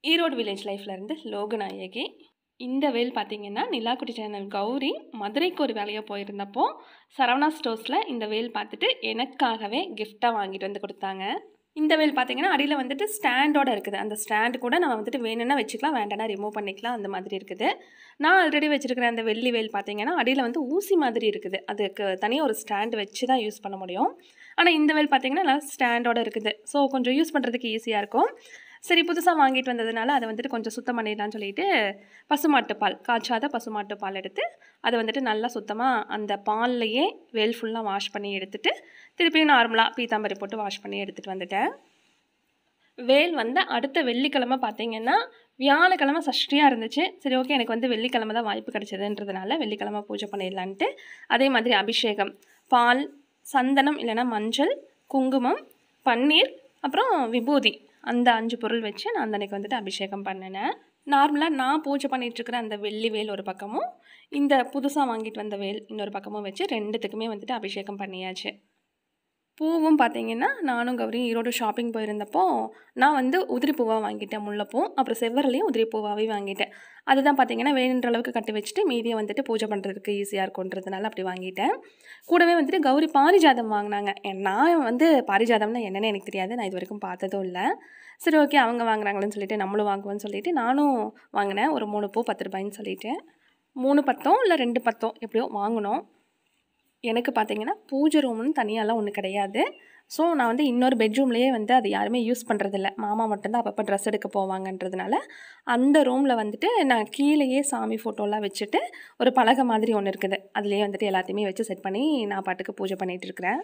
Erode village லைஃப்லேருந்து Loganayaki. இந்த வேல் பார்த்தீங்கன்னா, Nilakutti channel Gowri மதுரைக்கு ஒரு வேலையாக போயிருந்தப்போ சரவணா ஸ்டோர்ஸில் இந்த வேல் பார்த்துட்டு எனக்காகவே கிஃப்டாக வாங்கிட்டு வந்து கொடுத்தாங்க. இந்த வேல் பார்த்தீங்கன்னா அடியில் வந்துட்டு ஸ்டாண்டோடு இருக்குது. அந்த ஸ்டாண்டு கூட நம்ம வந்துட்டு வேணும்னா வச்சுக்கலாம், வேண்டாம்னா ரிமூவ் பண்ணிக்கலாம், அந்த மாதிரி இருக்குது. நான் ஆல்ரெடி வச்சுருக்கிற அந்த வெள்ளி வேல் பார்த்தீங்கன்னா அடியில் வந்து ஊசி மாதிரி இருக்குது. அதுக்கு தனியாக ஒரு ஸ்டாண்டு வச்சு தான் யூஸ் பண்ண முடியும். ஆனால் இந்த வேல் பார்த்தீங்கன்னா நல்லா ஸ்டாண்டோடு இருக்குது. ஸோ கொஞ்சம் யூஸ் பண்ணுறதுக்கு ஈஸியாக இருக்கும். சரி, புதுசாக வாங்கிட்டு வந்ததுனால அதை வந்துட்டு கொஞ்சம் சுத்தம் பண்ணிடலான்னு சொல்லிட்டு பசுமாட்டுப்பால், காய்ச்சாத பசுமாட்டுப்பால் எடுத்து அதை வந்துட்டு நல்லா சுத்தமாக அந்த பால்லையே வேல் ஃபுல்லாக வாஷ் பண்ணி எடுத்துகிட்டு திருப்பியும் நார்மலாக பீத்தாம்பரி போட்டு வாஷ் பண்ணி எடுத்துகிட்டு வந்துட்டேன். வேல் வந்து அடுத்த வெள்ளிக்கிழமை பார்த்தீங்கன்னா வியாழக்கிழமை சஷ்டியாக இருந்துச்சு. சரி, ஓகே, எனக்கு வந்து வெள்ளிக்கிழமை தான் வாய்ப்பு கிடச்சதுன்றதுனால வெள்ளிக்கிழமை பூஜை பண்ணிடலான்ட்டு அதே மாதிரி அபிஷேகம், பால், சந்தனம் இல்லைன்னா மஞ்சள், குங்குமம், பன்னீர், அப்புறம் விபூதி, அந்த 5 பொருள் வச்சு நான் அந்த அன்றைக்கி வந்துட்டு அபிஷேகம் பண்ணினேன். நார்மலாக நான் பூஜை பண்ணிகிட்ருக்கிற அந்த வெள்ளி வேல் ஒரு பக்கமும் இந்த புதுசாக வாங்கிட்டு வந்த வேல் இன்னொரு பக்கமும் வச்சு ரெண்டுத்துக்குமே வந்துட்டு அபிஷேகம் பண்ணியாச்சு. பூவும் பார்த்தீங்கன்னா நானும் கௌரியும் ஈரோடு ஷாப்பிங் போயிருந்தப்போ நான் வந்து உதிரி பூவாக வாங்கிட்டேன், முல்லைப்பூ. அப்புறம் செவ்வரலையும் உதிரி பூவாகவே வாங்கிட்டேன். அதுதான் பார்த்தீங்கன்னா வேணுன்ற அளவுக்கு கட்டி வச்சுட்டு மீதியை வந்துட்டு பூஜை பண்ணுறதுக்கு ஈஸியாக இருக்குன்றதுனால அப்படி வாங்கிட்டேன். கூடவே வந்துட்டு கௌரி பாரிஜாதம் வாங்கினாங்க. நான் வந்து பாரிஜாதம்னா என்னென்னு எனக்கு தெரியாது, நான் இது வரைக்கும் பார்த்ததும் இல்லை. சரி, ஓகே, அவங்க வாங்குறாங்களேன்னு சொல்லிட்டு நம்மளும் வாங்குவோன்னு சொல்லிட்டு நானும் வாங்கினேன். ஒரு 3 பூ 10 ரூபாய்ன்னு சொல்லிட்டு 3 பத்தோ இல்லை 2 பத்தோ எப்படியோ வாங்கினோம். எனக்கு பார்த்தீங்கன்னா பூஜை ரூம்னு தனியாலாம் ஒன்றும் கிடையாது. ஸோ நான் வந்து இன்னொரு பெட்ரூம்லேயே வந்து அது யாருமே யூஸ் பண்ணுறதில்ல. மாமா மட்டும்தான் அப்பப்போ ட்ரெஸ் எடுக்க போவாங்கன்றதுனால அந்த ரூமில் வந்துட்டு நான் கீழேயே சாமி ஃபோட்டோலாம் வச்சுட்டு ஒரு பலகை மாதிரி ஒன்று இருக்குது, அதுலேயே வந்துட்டு எல்லாத்தையுமே வச்சு செட் பண்ணி நான் பாட்டுக்கு பூஜை பண்ணிகிட்டு இருக்கிறேன்.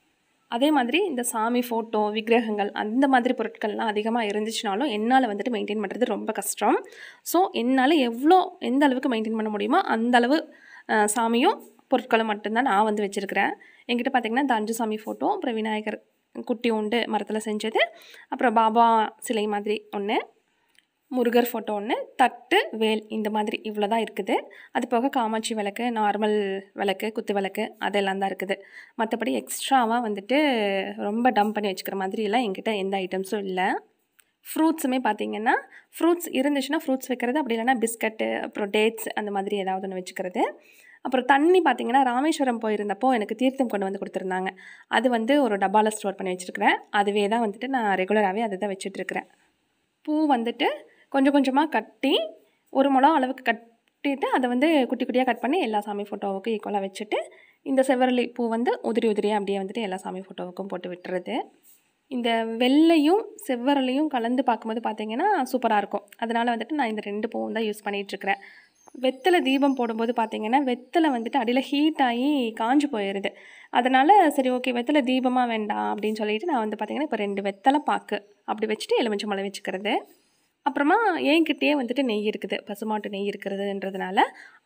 அதே மாதிரி இந்த சாமி ஃபோட்டோ, விக்கிரகங்கள் அந்த மாதிரி பொருட்கள்லாம் அதிகமாக இருந்துச்சுனாலும் என்னால் வந்துட்டு மெயின்டைன் பண்ணுறது ரொம்ப கஷ்டம். ஸோ என்னால் எந்த அளவுக்கு மெயின்டைன் பண்ண முடியுமோ அந்த அளவு சாமியும் பொருட்களும் மட்டும்தான் நான் வந்து வச்சுருக்கிறேன். என்கிட்ட பார்த்திங்கன்னா இந்த 5 சாமி ஃபோட்டோ, அப்புறம் விநாயகர் குட்டி உண்டு மரத்தில் செஞ்சது, அப்புறம் பாபா சிலை மாதிரி ஒன்று, முருகர் ஃபோட்டோ ஒன்று, தட்டு, வேல், இந்த மாதிரி இவ்வளோ தான் இருக்குது. அது போக காமாட்சி விளக்கு, நார்மல் விளக்கு, குத்து விளக்கு அதெல்லாம் தான் இருக்குது. மற்றபடி எக்ஸ்ட்ராவாக வந்துட்டு ரொம்ப டம்ப் பண்ணி வச்சுக்கிற மாதிரிலாம் என்கிட்ட எந்த ஐட்டம்ஸும் இல்லை. ஃப்ரூட்ஸுமே பார்த்திங்கன்னா ஃப்ரூட்ஸ் இருந்துச்சுன்னா ஃப்ரூட்ஸ் வைக்கிறது, அப்படி இல்லைன்னா பிஸ்கட்டு, அப்புறம் டேட்ஸ் அந்த மாதிரி ஏதாவது ஒன்று வச்சுக்கிறது. அப்புறம் தண்ணி பார்த்திங்கன்னா ராமேஸ்வரம் போயிருந்தப்போ எனக்கு தீர்த்தம் கொண்டு வந்து கொடுத்துருந்தாங்க. அது வந்து ஒரு டப்பாவில் ஸ்டோர் பண்ணி வச்சுருக்கிறேன். அதுவே தான் வந்துட்டு நான் ரெகுலராகவே அதை தான் வச்சுட்ருக்கிறேன். பூ வந்துட்டு கொஞ்சம் கொஞ்சமாக கட்டி 1 முழம் அளவுக்கு கட்டிட்டு அதை வந்து குட்டி குட்டியாக கட் பண்ணி எல்லா சாமி ஃபோட்டோவுக்கும் ஈக்குவலாக வச்சுட்டு இந்த செவ்வரளி பூ வந்து உதிரி உதிரியாக அப்படியே வந்துட்டு எல்லா சாமி ஃபோட்டோவுக்கும் போட்டு விட்டுறது. இந்த வெள்ளையும் செவ்வரலையும் கலந்து பார்க்கும்போது பார்த்திங்கன்னா சூப்பராக இருக்கும். அதனால் வந்துட்டு நான் இந்த 2 பூவும் தான் யூஸ் பண்ணிகிட்ருக்கிறேன். வெத்தலை தீபம் போடும்போது பார்த்திங்கன்னா வெத்தலை வந்துட்டு அடியில் ஹீட் ஆகி காஞ்சு போயிடுது. அதனால் சரி, ஓகே, வெத்தலை தீபமாக வேண்டாம் அப்படின்னு சொல்லிட்டு நான் வந்து பார்த்திங்கன்னா இப்போ 2 வெத்தலை பாக்கு அப்படி வச்சுட்டு எலுமிச்சை மலை வச்சுக்கிறது. அப்புறமா என்கிட்டயே வந்துட்டு நெய் இருக்குது, பசுமாட்டு நெய் இருக்கிறதுன்றதுனால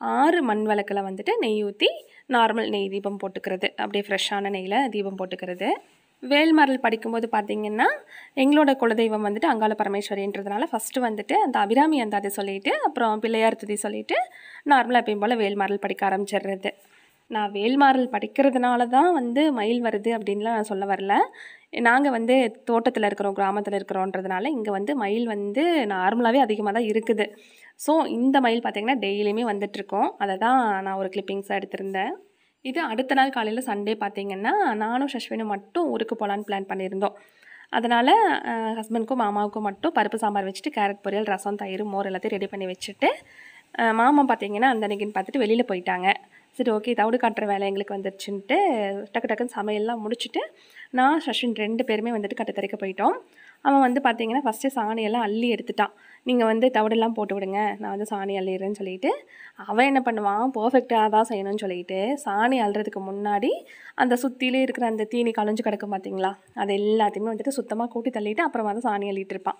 6 மண் விளக்கில் வந்துட்டு நெய் ஊற்றி நார்மல் நெய் தீபம் போட்டுக்கிறது, அப்படியே ஃப்ரெஷ்ஷான நெய்யில் தீபம் போட்டுக்கிறது. வேல்மாறல் படிக்கும்போது பார்த்திங்கன்னா எங்களோட குலதெய்வம் வந்துட்டு அங்காள பரமேஸ்வரின்றதுனால ஃபஸ்ட்டு வந்துட்டு அந்த அபிராமி அந்தாதி சொல்லிவிட்டு அப்புறம் பிள்ளையார் துதி சொல்லிவிட்டு நார்மலாக எப்பயும் போல் வேல்மாறல் படிக்க ஆரம்பிச்சிடுறது. நான் வேல்மாறல் படிக்கிறதுனால தான் வந்து மயில் வருது அப்படின்லாம் நான் சொல்ல வரல. நாங்கள் வந்து தோட்டத்தில் இருக்கிறோம், கிராமத்தில் இருக்கிறோன்றதுனால இங்கே வந்து மயில் வந்து நார்மலாகவே அதிகமாக தான் இருக்குது. ஸோ இந்த மயில் பார்த்திங்கன்னா டெய்லியுமே வந்துட்டுருக்கோம். அதை தான் நான் ஒரு கிளிப்பிங்ஸாக எடுத்திருந்தேன். இது அடுத்த நாள் காலையில் சண்டே பார்த்திங்கன்னா நானும் சஷ்வினும் மட்டும் ஊருக்கு போகலான்னு பிளான் பண்ணியிருந்தோம். அதனால் ஹஸ்பண்டுக்கும் மாமாவுக்கும் மட்டும் பருப்பு சாம்பார் வச்சுட்டு கேரட் பொரியல், ரசம், தயிர், மோர் எல்லாத்தையும் ரெடி பண்ணி வச்சுட்டு மாமா பார்த்திங்கன்னா அந்த அன்றைக்கின்னு பார்த்துட்டு வெளியில் போயிட்டாங்க. சரி, ஓகே, தவிடு காட்டுற வேலை எங்களுக்கு வந்துருச்சுன்ட்டு டக்கு டக்குன்னு சமையல்லாம் முடிச்சுட்டு நான் சஷ்வின் 2 பேருமே வந்துட்டு கட்டுத்தறிக்க போயிட்டோம். அவன் வந்து பார்த்திங்கன்னா ஃபஸ்ட்டு சாணியெல்லாம் அள்ளி எடுத்துட்டான். நீங்கள் வந்து தவிடெல்லாம் போட்டு விடுங்க, நான் வந்து சாணி அள்ளிடுறேன்னு சொல்லிட்டு அவன் என்ன பண்ணுவான், பர்ஃபெக்டாக தான் செய்யணும்னு சொல்லிட்டு சாணி அள்ளுறதுக்கு முன்னாடி அந்த சுற்றிலே இருக்கிற அந்த தீனி களைஞ்சு கிடக்கும் பார்த்திங்களா, அது எல்லாத்தையுமே வந்துட்டு சுத்தமாக கூட்டி தள்ளிட்டு அப்புறமா தான் சாணி அள்ளிட்டு இருப்பான்.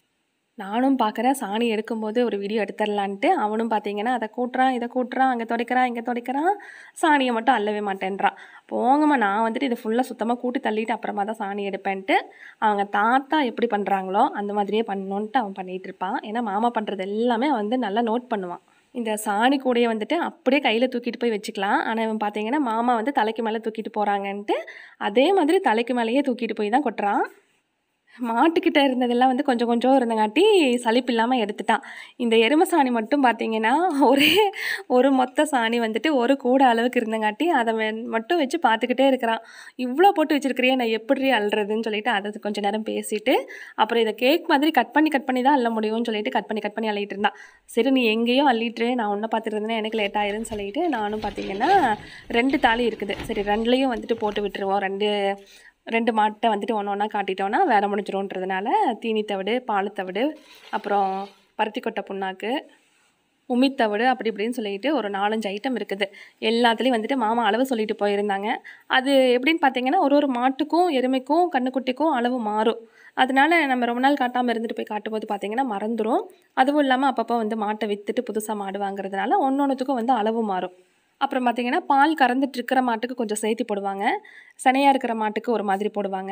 நானும் பார்க்குறேன், சாணி எடுக்கும்போது ஒரு வீடியோ எடுத்துடலான்ட்டு. அவனும் பார்த்திங்கன்னா அதை கூட்டுறான், இதை கூட்டுறான், அங்கே துடைக்கிறான், இங்கே துடைக்கிறான், சாணியை மட்டும் அள்ளவே மாட்டேன்றான். போங்கம்மா, நான் வந்துட்டு இதை ஃபுல்லாக சுத்தமாக கூட்டி தள்ளிட்டு அப்புறமா தான் சாணி எடுப்பேன்ட்டு அவங்க தாத்தா எப்படி பண்ணுறாங்களோ அந்த மாதிரியே பண்ணணுன்ட்டு அவன் பண்ணிகிட்டு இருப்பான். ஏன்னா மாமா பண்ணுறது எல்லாமே அவன் வந்து நல்லா நோட் பண்ணுவான். இந்த சாணி கூடையை வந்துட்டு அப்படியே கையில் தூக்கிட்டு போய் வச்சுக்கலாம். ஆனால் இவன் பார்த்திங்கன்னா மாமா வந்து தலைக்கு மேலே தூக்கிட்டு போகிறாங்கன்ட்டு அதே மாதிரி தலைக்கு மேலேயே தூக்கிட்டு போய் தான் கொட்டுறான். மாட்டுக்கிட்ட இருந்ததெல்லாம் வந்து கொஞ்சம் கொஞ்சம் இருந்தங்காட்டி சலிப்பு இல்லாமல் எடுத்துட்டான். இந்த எருமை சாணி மட்டும் பார்த்தீங்கன்னா, ஒரே ஒரு மொத்த சாணி வந்துட்டு ஒரு கூட அளவுக்கு இருந்தங்காட்டி அதை மட்டும் வச்சு பார்த்துக்கிட்டே இருக்கிறான். இவ்வளோ போட்டு வச்சிருக்கிறியே, நான் எப்படி அள்ளுறதுன்னு சொல்லிட்டு அதை கொஞ்ச நேரம் பேசிட்டு, அப்புறம் இதை கேக் மாதிரி கட் பண்ணி தான் அள்ள முடியும்னு சொல்லிட்டு கட் பண்ணி அள்ளிட்டு இருந்தான். சரி நீ எங்கேயோ அள்ளிட்டு நான் ஒன்றை பார்த்துட்டு இருந்தேன்னா எனக்கு லேட் ஆயிருன்னு சொல்லிட்டு நானும் பார்த்தீங்கன்னா 2 தாலி இருக்குது, சரி 2லையும் வந்துட்டு போட்டு விட்டுருவோம். ரெண்டு மாட்டை வந்துட்டு ஒன்று ஒன்றா காட்டிட்டோன்னா வேலை முடிஞ்சிடும்ன்றதுனால தீனி தவிடு, பால் தவிடு, அப்புறம் பருத்தி கொட்டை புண்ணாக்கு, உமித்தவிடு அப்படி இப்படின்னு சொல்லிட்டு ஒரு 4-5 ஐட்டம் இருக்குது. எல்லாத்துலேயும் வந்துட்டு மாமா அளவு சொல்லிட்டு போயிருந்தாங்க. அது எப்படின்னு பார்த்தீங்கன்னா ஒரு மாட்டுக்கும் எருமைக்கும் கன்றுக்குட்டிக்கும் அளவு மாறும். அதனால நம்ம ரொம்ப நாள் காட்டாமல் இருந்துட்டு போய் காட்டும்போது பார்த்தீங்கன்னா மறந்துடும். அதுவும் இல்லாமல் அப்பப்போ வந்து மாட்டை விற்றுட்டு புதுசாக மாடு வாங்குறதுனால ஒன்றொன்றுத்துக்கும் வந்து அளவு மாறும். அப்புறம் பார்த்திங்கன்னா பால் கறந்துட்டு இருக்கிற மாட்டுக்கு கொஞ்சம் சேர்த்து போடுவாங்க, சனையாக இருக்கிற மாட்டுக்கு ஒரு மாதிரி போடுவாங்க.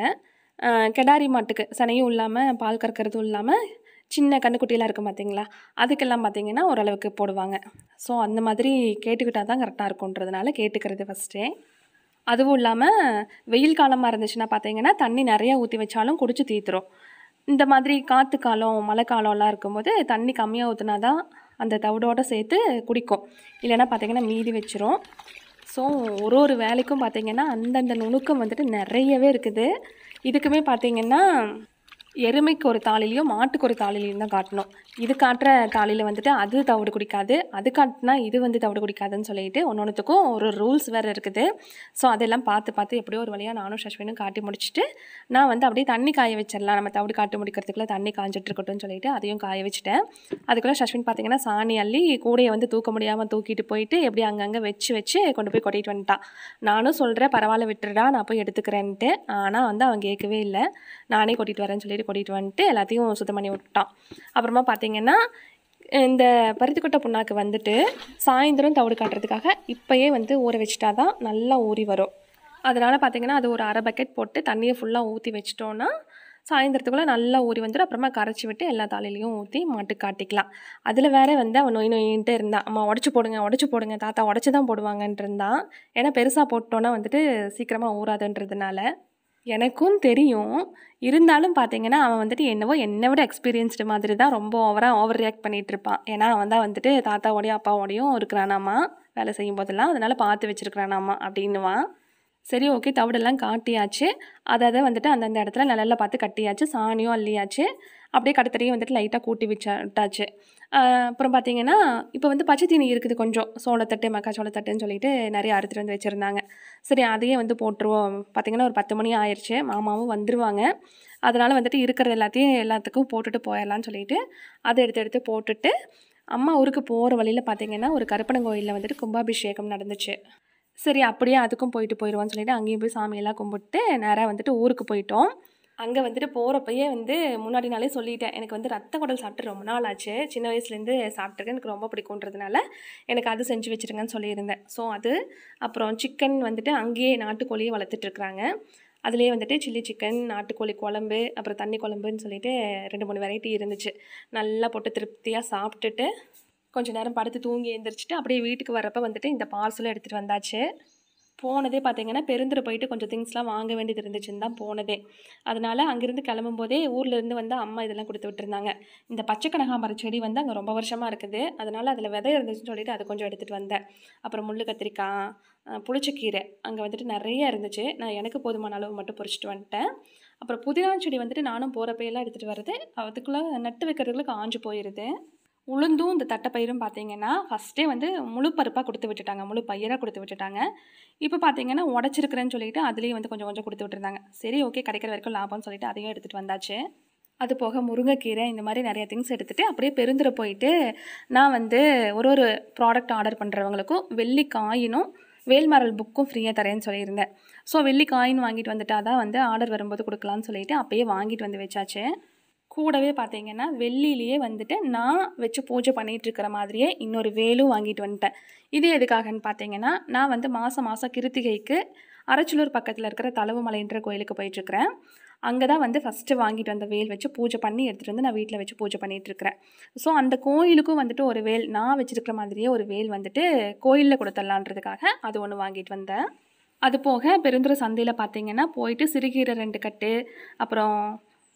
கெடாரி மாட்டுக்கு சனையும் இல்லாமல் பால் கறக்கிறதும் இல்லாமல் சின்ன கன்றுக்குட்டியெல்லாம் இருக்கும் பார்த்தீங்களா, அதுக்கெல்லாம் பார்த்திங்கன்னா ஓரளவுக்கு போடுவாங்க. ஸோ அந்த மாதிரி கேட்டுக்கிட்டால் தான் கரெக்டாக இருக்குன்றதுனால கேட்டுக்கிறது ஃபஸ்ட்டே. அதுவும் இல்லாமல் வெயில் காலமாக இருந்துச்சுன்னா பார்த்தீங்கன்னா தண்ணி நிறையா ஊற்றி வச்சாலும் குடிச்சு தீர்த்துரும். இந்த மாதிரி காற்று காலம் மழை காலம்லாம் இருக்கும்போது தண்ணி கம்மியாக ஊற்றினா தான் அந்த தவிடோடு சேர்த்து குடிக்கும், இல்லைன்னா பார்த்திங்கன்னா மீதி வச்சிரும். ஸோ ஒரு வேலைக்கும் பார்த்திங்கன்னா அந்தந்த நுணுக்கம் வந்துட்டு நிறையவே இருக்குது. இதுக்குமே பார்த்திங்கன்னா எருமைக்கு ஒரு தாளிலையும் மாட்டுக்கு ஒரு தாளிலையும் தான் காட்டணும். இது காட்டுற தாளியில் வந்துட்டு அது தவிடு குடிக்காது, அது காட்டினா இது வந்து தவிடு குடிக்காதுன்னு சொல்லிட்டு ஒன்றொன்றுத்துக்கும் ஒரு ரூல்ஸ் வேறு இருக்குது. ஸோ அதெல்லாம் பார்த்து எப்படியோ ஒரு வழியாக நானும் சஷ்வினும் காட்டி முடிச்சுட்டு நான் வந்து அப்படியே தண்ணி காய வச்சிடலாம், நம்ம தவிடு காட்டி முடிக்கிறதுக்குள்ளே தண்ணி காஞ்சிட்டு இருக்கட்டும்னு சொல்லிட்டு அதையும் காய வச்சுட்டேன். அதுக்குள்ளே சஷ்வின் பார்த்திங்கன்னா சாணி அள்ளி கூடையை வந்து தூக்க முடியாமல் தூக்கிட்டு போயிட்டு எப்படி அங்கங்கே வச்சு கொண்டு போய் கொட்டிட்டு வந்துட்டான். நானும் சொல்கிறேன் பரவாயில்ல விட்டுறா நான் போய் எடுத்துக்கிறேன்ட்டு, ஆனால் வந்து அவன் கேட்கவே இல்லை. நானே கொட்டிட்டு வரேன்னு சொல்லிட்டு கொட்டிட்டு வந்துட்டு எல்லாத்தையும் சுத்தம் பண்ணி விட்டான். அப்புறமா பார்த்திங்கன்னா இந்த பருத்திக்கொட்டை புண்ணாக்கு வந்துட்டு சாயந்தரம் தவிடு காட்டுறதுக்காக இப்போயே வந்து ஊற வச்சுட்டா தான் நல்லா ஊறி வரும். அதனால் பார்த்திங்கன்னா அது ஒரு அரை பக்கெட் போட்டு தண்ணியை ஃபுல்லாக ஊற்றி வச்சிட்டோன்னா சாயந்தரத்துக்குள்ளே நல்லா ஊறி வந்துடும். அப்புறமா கரைச்சி விட்டு எல்லா தாலிலையும் ஊற்றி மாட்டுக்கு காட்டிக்கலாம். அதில் வேற வந்து அவன் நொயின்ட்டு இருந்தான், அம்மா உடச்சி போடுங்க தாத்தா உடச்சி தான் போடுவாங்கன்ட்டு இருந்தான். ஏன்னா பெருசாக போட்டோன்னா வந்துட்டு சீக்கிரமாக ஊறாதுன்றதுனால. எனக்கும் தெரியும், இருந்தாலும் பார்த்தீங்கன்னா அவன் வந்துட்டு என்னை விட எக்ஸ்பீரியன்ஸ்டு மாதிரி தான் ரொம்ப ஓவர் ரியாக்ட் பண்ணிகிட்டு இருப்பான். ஏன்னா அவன் தான் வந்துட்டு தாத்தாவோடையும் அப்பாவோடையும் இருக்கிறானாமா வேலை செய்யும் போதெல்லாம், அதனால் பார்த்து வச்சுருக்கிறானாமா அப்படின்னுவான். சரி ஓகே தவிடெல்லாம் காட்டியாச்சு, அதை வந்துட்டு அந்தந்த இடத்துல நல்லா பார்த்து கட்டியாச்சு, சாணியும் அள்ளியாச்சு, அப்படியே கடத்தரையும் வந்துட்டு லைட்டாக கூட்டி விட்டாச்சு. அப்புறம் பார்த்திங்கன்னா இப்போ வந்து பச்சை தீனி இருக்குது கொஞ்சம், சோளத்தட்டு மக்காச்சோளத்தட்டுன்னு சொல்லிட்டு நிறைய அறுத்துட்டு வந்து வச்சுருந்தாங்க. சரி அதையே வந்து போட்டுருவோம். பார்த்திங்கன்னா ஒரு 10 மணி ஆயிடுச்சு, மாமாவும் வந்துடுவாங்க. அதனால் வந்துட்டு இருக்கிறது எல்லாத்துக்கும் போட்டுட்டு போயிடலான்னு சொல்லிட்டு அதை எடுத்து போட்டுட்டு அம்மா ஊருக்கு போகிற வழியில் பார்த்திங்கன்னா ஒரு கருப்பணன் கோயிலில் வந்துட்டு கும்பாபிஷேகம் நடந்துச்சு. சரி அப்படியே அதுக்கும் போயிடுவான்னு சொல்லிட்டு அங்கேயும் போய் சாமியெல்லாம் கும்பிட்டு நேராக வந்துட்டு ஊருக்கு போயிட்டோம். அங்கே வந்துட்டு போகிறப்பயே வந்து முன்னாடி நாளே சொல்லிட்டேன், எனக்கு வந்து ரத்த குடல் சாப்பிட்டு ரொம்ப நாள் ஆச்சு, சின்ன வயசுலேருந்து சாப்பிட்ருக்கேன், எனக்கு ரொம்ப பிடிக்குன்றதுனால எனக்கு அது செஞ்சு வச்சுருங்கன்னு சொல்லியிருந்தேன். ஸோ அது அப்புறம் சிக்கன் வந்துட்டு அங்கேயே நாட்டுக்கோழியை வளர்த்துட்ருக்குறாங்க. அதுலேயே வந்துட்டு சில்லி சிக்கன், நாட்டுக்கோழி குழம்பு, அப்புறம் தண்ணி குழம்புன்னு சொல்லிட்டு 2-3 வெரைட்டி இருந்துச்சு. நல்லா போட்டு திருப்தியாக சாப்பிட்டுட்டு கொஞ்சம் நேரம் படுத்து தூங்கி எழுந்திரிச்சிட்டு அப்படியே வீட்டுக்கு வரப்போ வந்துட்டு இந்த பார்சலும் எடுத்துகிட்டு வந்தாச்சு. போனதே பார்த்திங்கன்னா பெருந்துறை போயிட்டு கொஞ்சம் திங்ஸ்லாம் வாங்க வேண்டியது இருந்துச்சுன்னு தான் போனதே. அதனால் அங்கேருந்து கிளம்பும்போதே ஊர்லேருந்து வந்து அம்மா இதெல்லாம் கொடுத்து விட்டுருந்தாங்க. இந்த பச்சை கனகாம்பரம் செடி வந்து அங்கே ரொம்ப வருஷமாக இருக்குது, அதனால் அதில் விதை இருந்துச்சுன்னு சொல்லிட்டு அதை கொஞ்சம் எடுத்துகிட்டு வந்தேன். அப்புறம் முள்ளு கத்திரிக்காய், புளிச்சக்கீரை அங்கே வந்துட்டு நிறைய இருந்துச்சு. நான் எனக்கு போதுமான அளவு மட்டும் பொறிச்சிட்டு வந்துட்டேன். அப்புறம் புதினா செடி வந்துட்டு நானும் போகிறப்பையெல்லாம் எடுத்துகிட்டு வர்றது, அதுக்குள்ளே நட்டு வைக்கிறதுக்குள்ளே காஞ்சு போயிடுது. உளுந்தும் இந்த தட்டைப்பயிரும் பார்த்திங்கன்னா ஃபஸ்ட்டே வந்து முழு பருப்பாக கொடுத்து விட்டுட்டாங்க, முழு பயிராக கொடுத்து விட்டுட்டாங்க. இப்போ பார்த்திங்கன்னா உடச்சிருக்கிறேன்னு சொல்லிட்டு அதுலேயே வந்து கொஞ்சம் கொஞ்சம் கொடுத்து விட்டுருந்தாங்க. சரி ஓகே கிடைக்கிற வரைக்கும் லாபம்னு சொல்லிட்டு அதையும் எடுத்துகிட்டு வந்தாச்சு. அது போக முருங்கைக்கீரை இந்த மாதிரி நிறைய திங்ஸ் எடுத்துகிட்டு அப்படியே பெருந்துறை போயிட்டு நான் வந்து ஒரு ப்ராடக்ட் ஆர்டர் பண்ணுறவங்களுக்கும் வெள்ளி காயினும் வேல்மாரல் புக்கும் ஃப்ரீயாக தரேன்னு சொல்லியிருந்தேன். ஸோ வெள்ளி காயின் வாங்கிட்டு வந்துட்டா தான் வந்து ஆர்டர் வரும்போது கொடுக்கலான்னு சொல்லிட்டு அப்போயே வாங்கிட்டு வந்து வச்சாச்சு. கூடவே பார்த்திங்கன்னா வெள்ளியிலேயே வந்துட்டு நான் வச்சு பூஜை பண்ணிகிட்ருக்கிற மாதிரியே இன்னொரு வேலும் வாங்கிட்டு வந்துட்டேன். இது எதுக்காகன்னு பார்த்திங்கன்னா நான் வந்து மாதம் கிருத்திகைக்கு அரச்சலூர் பக்கத்தில் இருக்கிற தலவுமலைன்ற கோயிலுக்கு போயிட்டுருக்கிறேன். அங்கே தான் வந்து ஃபஸ்ட்டு வாங்கிட்டு வந்த வேல் வச்சு பூஜை பண்ணி எடுத்துகிட்டு வந்து நான் வீட்டில் வச்சு பூஜை பண்ணிகிட்ருக்கிறேன். ஸோ அந்த கோயிலுக்கும் வந்துட்டு ஒரு வேல் நான் வச்சுருக்கிற மாதிரியே ஒரு வேல் வந்துட்டு கோயிலில் கொடுத்துடலான்றதுக்காக அது ஒன்று வாங்கிட்டு வந்தேன். அது போக பெருந்துறை சந்தையில் பார்த்திங்கன்னா போயிட்டு சிறுகீரை 2 கட்டு, அப்புறம்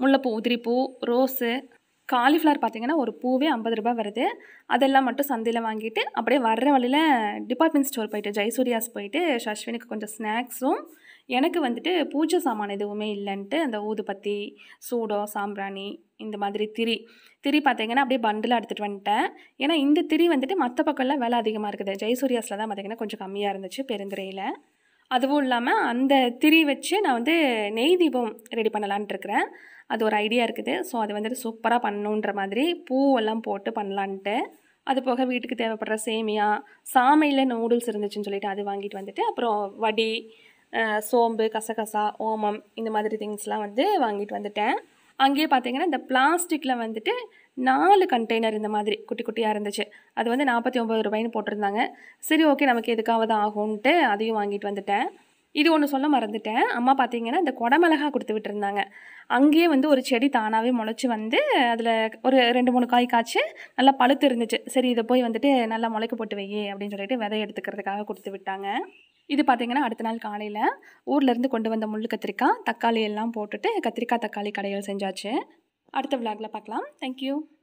முல்லைப்பூ, உதிரிப்பூ, ரோஸு, காலிஃப்ளவர் பார்த்திங்கன்னா ஒரு பூவே 50 ரூபாய் வருது. அதெல்லாம் மட்டும் சந்தையில் வாங்கிட்டு அப்படியே வர்ற வழியில் டிபார்ட்மெண்ட் ஸ்டோர் போயிட்டு ஜெயசூர்யாஸ் போயிட்டு ஷஷ்வினுக்கு கொஞ்சம் ஸ்நாக்ஸும் எனக்கு வந்துட்டு பூஜை சாமான் எதுவுமே இல்லைன்ட்டு அந்த ஊதுபத்தி, சூடம், சாம்பிராணி, இந்த மாதிரி திரி பார்த்திங்கன்னா அப்படியே பண்டிலாக எடுத்துகிட்டு வந்துட்டேன். ஏன்னா இந்த திரி வந்துட்டு மற்ற பக்கம்லாம் விலை அதிகமாக இருக்குது. ஜெயசூர்யாஸில் தான் பார்த்திங்கன்னா கொஞ்சம் கம்மியாக இருந்துச்சு பெருந்துறையில். அதுவும் இல்லாமல் அந்த திரி வச்சு நான் வந்து நெய் தீபம் ரெடி பண்ணலான்ட்டு இருக்கிறேன். அது ஒரு ஐடியா இருக்குது. ஸோ அது வந்துட்டு சூப்பராக பண்ணணுன்ற மாதிரி பூவெல்லாம் போட்டு பண்ணலான்ட்டு. அது போக வீட்டுக்கு தேவைப்படுற சேமியா, சாமையில் நூடுல்ஸ் இருந்துச்சுன்னு சொல்லிட்டு அது வாங்கிட்டு வந்துட்டு, அப்புறம் வடி, சோம்பு, கசகசா, ஓமம் இந்த மாதிரி திங்ஸ்லாம் வந்து வாங்கிட்டு வந்துட்டேன். அங்கேயே பார்த்தீங்கன்னா இந்த பிளாஸ்டிக்கில் வந்துட்டு 4 கண்டெய்னர் இந்த மாதிரி குட்டி குட்டியாக இருந்துச்சு. அது வந்து 49 ரூபாய்ன்னு போட்டிருந்தாங்க. சரி ஓகே நமக்கு எதுக்காவது ஆகும்ன்ட்டு அதையும் வாங்கிட்டு வந்துட்டேன். இது ஒன்று சொல்ல மறந்துட்டேன். அம்மா பார்த்தீங்கன்னா இந்த குடமிளகா கொடுத்து விட்டுருந்தாங்க. அங்கேயே வந்து ஒரு செடி தானாகவே முளைச்சி வந்து அதில் ஒரு 2, 3 காய் காய்ச்சி நல்லா பழுத்து இருந்துச்சு. சரி இதை போய் வந்துட்டு நல்லா முளைக்க போட்டு வையே அப்படின்னு சொல்லிட்டு விதை எடுத்துக்கிறதுக்காக கொடுத்து விட்டாங்க. இது பார்த்திங்கன்னா அடுத்த நாள் காலையில் ஊர்லேருந்து கொண்டு வந்த முள்ளு கத்திரிக்காய், தக்காளி எல்லாம் போட்டுட்டு கத்திரிக்காய் தக்காளி கடையில் செஞ்சாச்சு. அடுத்த விளாகில் பார்க்கலாம். தேங்க்யூ.